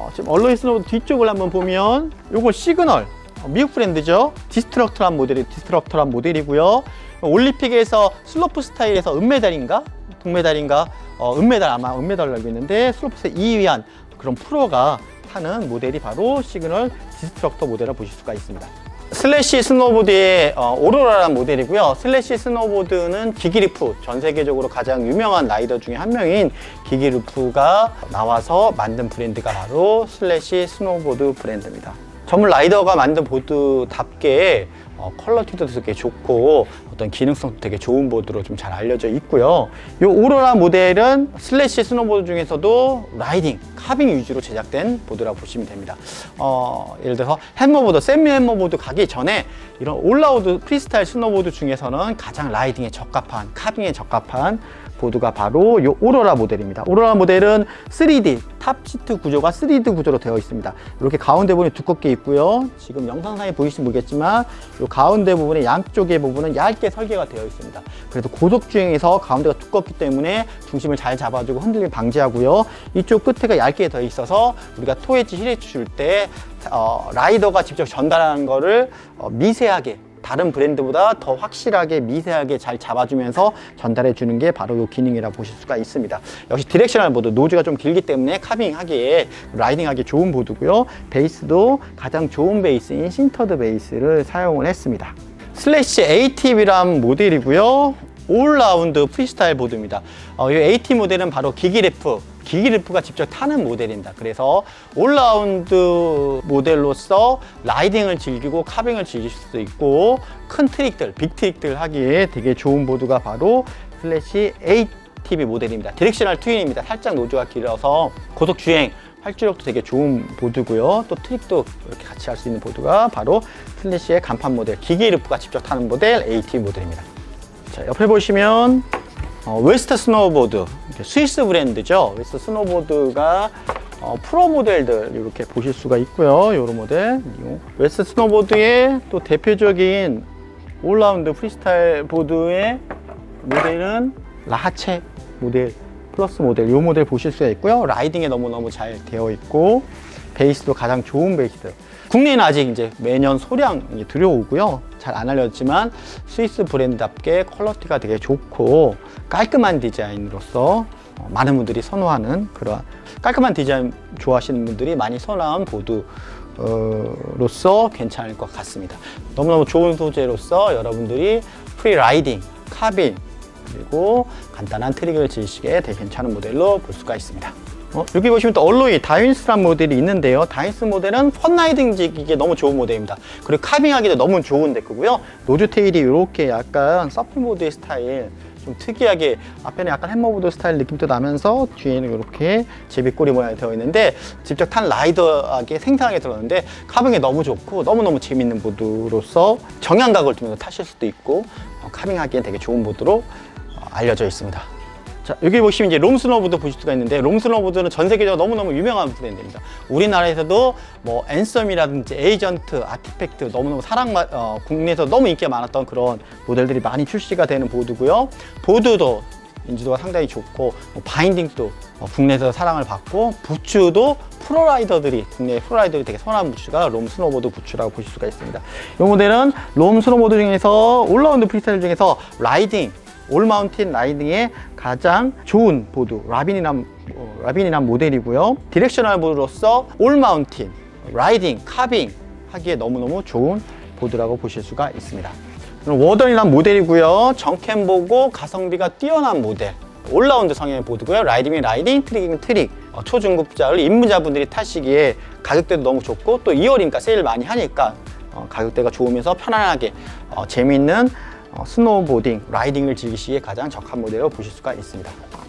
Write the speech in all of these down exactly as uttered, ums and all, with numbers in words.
어, 지금 얼로이 스노보드 뒤쪽을 한번 보면 요거 시그널, 어, 미국 브랜드죠. 디스트럭터란 모델이 디스트럭터란 모델이고요. 올림픽에서 슬로프 스타일에서 은메달인가 동메달인가 어, 은메달 아마 은메달을 알고 있는데 슬로프에서 이 위한 그런 프로가 타는 모델이 바로 시그널 디스트럭터 모델을 보실 수가 있습니다. 슬래시 스노보드의 어, 오로라라는 모델이고요. 슬래시 스노보드는 기기리프, 전 세계적으로 가장 유명한 라이더 중에 한 명인 기기리프가 나와서 만든 브랜드가 바로 슬래시 스노보드 브랜드입니다. 전문 라이더가 만든 보드답게 어, 퀄리티도 되게 좋고 어떤 기능성도 되게 좋은 보드로 좀 잘 알려져 있고요. 이 오로라 모델은 슬래시 스노보드 중에서도 라이딩, 카빙 위주로 제작된 보드라고 보시면 됩니다. 어, 예를 들어서 햄머보드, 세미 햄머보드 가기 전에 이런 올라우드 프리스타일 스노보드 중에서는 가장 라이딩에 적합한, 카빙에 적합한 보드가 바로 이 오로라 모델입니다. 오로라 모델은 쓰리 디, 탑 시트 구조가 쓰리 디 구조로 되어 있습니다. 이렇게 가운데 부분이 두껍게 있고요. 지금 영상상에 보이시면 모르겠지만 이 가운데 부분에 양쪽의 부분은 얇게 설계가 되어 있습니다. 그래서 고속주행에서 가운데가 두껍기 때문에 중심을 잘 잡아주고 흔들림 방지하고요. 이쪽 끝에가 얇게 되어 있어서 우리가 토 엣지, 힐 엣지 줄 때 어, 라이더가 직접 전달하는 거를 어, 미세하게 다른 브랜드보다 더 확실하게 미세하게 잘 잡아주면서 전달해 주는 게 바로 이 기능이라고 보실 수가 있습니다. 역시 디렉셔널 보드, 노즈가 좀 길기 때문에 카빙하기에 라이딩하기 좋은 보드고요. 베이스도 가장 좋은 베이스인 신터드 베이스를 사용을 했습니다. 슬래시 에이티비라는 모델이고요. 올라운드 프리스타일 보드입니다. 어, 이 에이티 모델은 바로 기기레프, 기기레프가 직접 타는 모델입니다. 그래서 올라운드 모델로서 라이딩을 즐기고 카빙을 즐길 수도 있고 큰 트릭들, 빅 트릭들 하기에 되게 좋은 보드가 바로 슬래시 에이티비 모델입니다. 디렉셔널 트윈입니다. 살짝 노즈가 길어서 고속 주행, 활주력도 되게 좋은 보드고요. 또 트릭도 이렇게 같이 할 수 있는 보드가 바로 슬래시의 간판 모델, 기기레프가 직접 타는 모델 에이티비 모델입니다. 자, 옆에 보시면 어, 웨스트 스노보드, 스위스 브랜드죠. 웨스트 스노보드가 어, 프로 모델들 이렇게 보실 수가 있고요. 이런 모델. 웨스트 스노보드의 또 대표적인 올라운드 프리스타일 보드의 모델은 라하체 모델, 플러스 모델, 이 모델 보실 수가 있고요. 라이딩에 너무너무 잘 되어 있고 베이스도 가장 좋은 베이스. 국내에는 아직 이제 매년 소량이 들여오고요. 잘 안 알려졌지만 스위스 브랜드답게 퀄리티가 되게 좋고 깔끔한 디자인으로서 많은 분들이 선호하는 그런 깔끔한 디자인 좋아하시는 분들이 많이 선호한 보드로서 괜찮을 것 같습니다. 너무너무 좋은 소재로서 여러분들이 프리라이딩, 카빙 그리고 간단한 트릭을 즐기시기에 되게 괜찮은 모델로 볼 수가 있습니다. 어, 여기 보시면 또 얼로이 다윈스란 모델이 있는데요. 다윈스 모델은 펀라이딩 즐기기에 너무 좋은 모델입니다. 그리고 카빙하기도 너무 좋은 데크고요. 노즈 테일이 이렇게 약간 서핑보드의 스타일, 좀 특이하게 앞에는 약간 햄머보드 스타일 느낌도 나면서 뒤에는 이렇게 제비꼬리 모양이 되어 있는데 직접 탄 라이더하게 생생하게 들었는데 카빙이 너무 좋고 너무너무 재밌는 보드로서 정향각을 두면서 타실 수도 있고 어, 카빙하기엔 되게 좋은 보드로 어, 알려져 있습니다. 자, 여기 보시면 이제 롬 스노보드 보실 수가 있는데 롬 스노보드는 전 세계적으로 너무너무 유명한 브랜드입니다. 우리나라에서도 뭐 앤썸이라든지 에이전트, 아티팩트 너무너무 사랑, 어, 국내에서 너무 인기가 많았던 그런 모델들이 많이 출시가 되는 보드고요. 보드도 인지도가 상당히 좋고 뭐 바인딩도 어, 국내에서 사랑을 받고 부츠도 프로라이더들이 국내 프로라이더들이 되게 선호하는 부츠가 롬 스노보드 부츠라고 보실 수가 있습니다. 이 모델은 롬 스노보드 중에서 올라운드 프리스타일 중에서 라이딩 올 마운틴 라이딩에 가장 좋은 보드 라빈이란, 어, 라빈이란 모델이고요. 디렉셔널 보드로서 올 마운틴 라이딩, 카빙 하기에 너무너무 좋은 보드라고 보실 수가 있습니다. 워던이란 모델이고요. 정캠 보고 가성비가 뛰어난 모델 올라운드 성향의 보드고요. 라이딩은 라이딩, 트릭은 트릭 어, 초중급자를 입문자분들이 타시기에 가격대도 너무 좋고 또 이어링가 세일 많이 하니까 어, 가격대가 좋으면서 편안하게 어, 재미있는 어, 스노우보딩, 라이딩을 즐기시기에 가장 적합한 모델로 보실 수가 있습니다.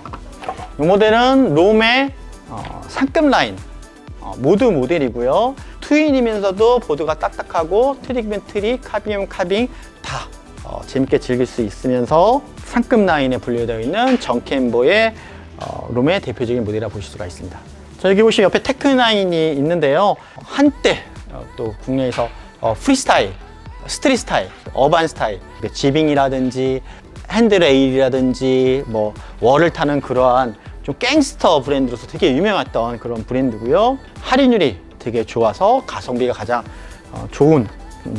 이 모델은 롬의 어, 상급 라인 어, 모드 모델이고요. 트윈이면서도 보드가 딱딱하고 트릭이면 트릭, 카빙이면 카빙 다 어, 재밌게 즐길 수 있으면서 상급 라인에 분류되어 있는 정캠보의 어, 롬의 대표적인 모델이라고 보실 수가 있습니다. 자, 여기 보시면 옆에 테크나인이 있는데요. 한때 어, 또 국내에서 어, 프리스타일 스트릿 스타일, 어반 스타일, 지빙이라든지 핸드레일이라든지 뭐 월을 타는 그러한 좀 갱스터 브랜드로서 되게 유명했던 그런 브랜드고요. 할인율이 되게 좋아서 가성비가 가장 어, 좋은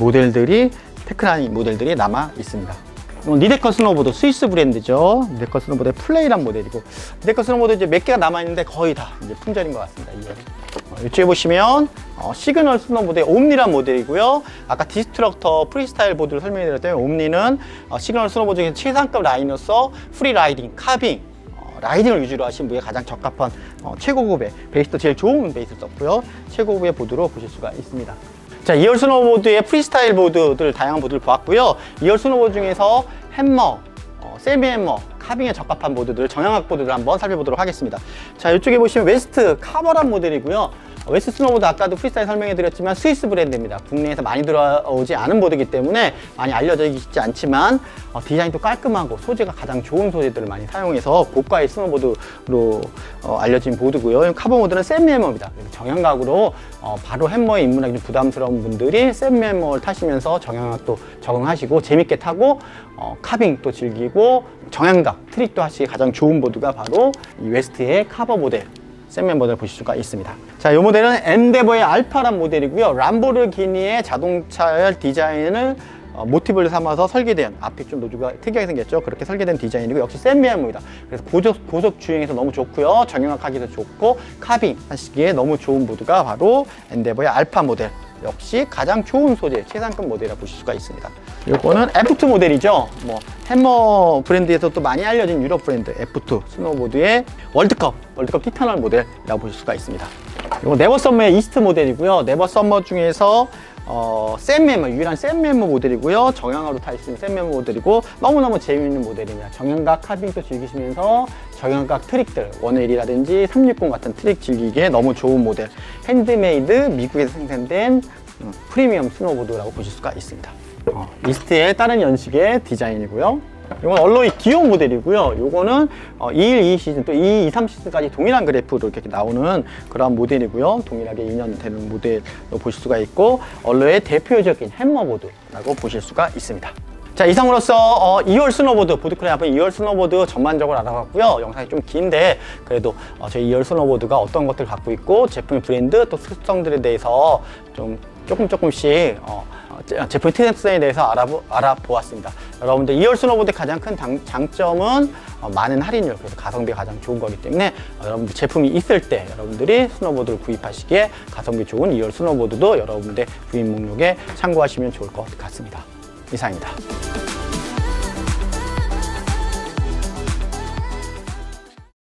모델들이 테크라인 모델들이 남아 있습니다. 리데커 스노보드 스위스 브랜드죠. 리데커 스노보드의 플레이란 모델이고, 리데커 스노보드 이제 몇 개가 남아 있는데 거의 다 이제 품절인 것 같습니다. 이게. 어, 이쪽에 보시면 어, 시그널 스노보드의 옴니란 모델이고요. 아까 디스트럭터 프리스타일 보드를 설명해 드렸더니 옴니는 어, 시그널 스노보드 중에 최상급 라인으로서 프리 라이딩, 카빙, 어, 라이딩을 위주로 하신 분에 가장 적합한 어, 최고급의 베이스도 제일 좋은 베이스를 썼고요. 최고급의 보드로 보실 수가 있습니다. 자, 이열 스노보드의 프리스타일 보드들 다양한 보드를 보았고요. 이열 스노보드 중에서 햄머, 어, 세미 햄머, 카빙에 적합한 보드들, 정형학 보드를 한번 살펴보도록 하겠습니다. 자, 이쪽에 보시면 웨스트 카버란 모델이고요. 웨스트 스노보드 아까도 프리스타일 설명해 드렸지만 스위스 브랜드입니다. 국내에서 많이 들어오지 않은 보드이기 때문에 많이 알려져 있지 않지만 어, 디자인도 깔끔하고 소재가 가장 좋은 소재들을 많이 사용해서 고가의 스노보드로 어, 알려진 보드고요. 카버 모드는 세미 햄머입니다. 정형각으로 어, 바로 햄머에 입문하기 좀 부담스러운 분들이 세미 햄머를 타시면서 정형각도 적응하시고 재밌게 타고 어, 카빙 또 즐기고 정형각 트릭도 하시기 가장 좋은 보드가 바로 이 웨스트의 카버 모델 세미 모델을 보실 수가 있습니다. 자, 이 모델은 엔데버의 알파란 모델이고요. 람보르기니의 자동차열 디자인을 어, 모티브를 삼아서 설계된, 앞에 좀 노즈가 특이하게 생겼죠. 그렇게 설계된 디자인이고 역시 세미 햄머입니다. 그래서 고속, 고속 주행에서 너무 좋고요. 정형화하기도 좋고 카빙 하시기에 너무 좋은 보드가 바로 엔데버의 알파 모델. 역시 가장 좋은 소재, 최상급 모델이라고 보실 수가 있습니다. 이거는 에프 투 모델이죠. 뭐 햄머 브랜드에서 또 많이 알려진 유럽 브랜드 에프 투 스노보드의 월드컵, 월드컵 티타널 모델이라고 보실 수가 있습니다. 이거 네버 썸머의 이스트 모델이고요. 네버 썸머 중에서 어, 세미 햄머, 유일한 세미 햄머 모델이고요. 정형화로 탈 수 있는 세미 햄머 모델이고 너무너무 재미있는 모델입니다. 정형각 카빙도 즐기시면서 정형각 트릭들, 원웨일이라든지 삼백육십 같은 트릭 즐기기에 너무 좋은 모델. 핸드메이드, 미국에서 생산된 음, 프리미엄 스노보드라고 보실 수가 있습니다. 어, 이스트의 다른 연식의 디자인이고요. 이건 얼로이 기어 모델이고요. 요거는 어, 이 일, 이 시즌 또 이, 이, 삼 시즌까지 동일한 그래프로 이렇게 나오는 그런 모델이고요. 동일하게 이 년 되는 모델로 보실 수가 있고 얼로이의 대표적인 햄머보드라고 보실 수가 있습니다. 자, 이상으로써 어, 이월 스노보드, 보드크라이 앞에 이월 스노보드 전반적으로 알아봤고요. 영상이 좀 긴데 그래도 어, 저희 이월 스노보드가 어떤 것들을 갖고 있고 제품의 브랜드 또 특성들에 대해서 좀 조금 조금씩 어, 제품 특성에 대해서 알아보, 알아보았습니다. 여러분들 이열 스노보드의 가장 큰 장, 장점은 어, 많은 할인율, 그래서 가성비가 가장 좋은 거기 때문에 어, 여러분들 제품이 있을 때 여러분들이 스노보드를 구입하시기에 가성비 좋은 이열 스노보드도 여러분들 구입 목록에 참고하시면 좋을 것 같습니다. 이상입니다.